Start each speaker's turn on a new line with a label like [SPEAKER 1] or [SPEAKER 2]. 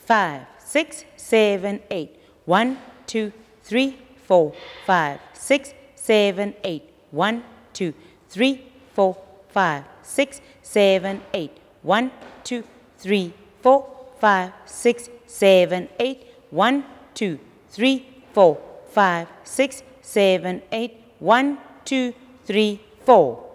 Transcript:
[SPEAKER 1] 5, 6, 7, 8. 1, 2, 3, 4, 5, 6, 7, 8. 1, 2, 3, 4, 5, 6, 7, 8. 1, 2, 3, 4, 5, 6, 7, 8. 1, 2, 3, 4, 5, 6, 7, 8. 1, 2, 3, 4.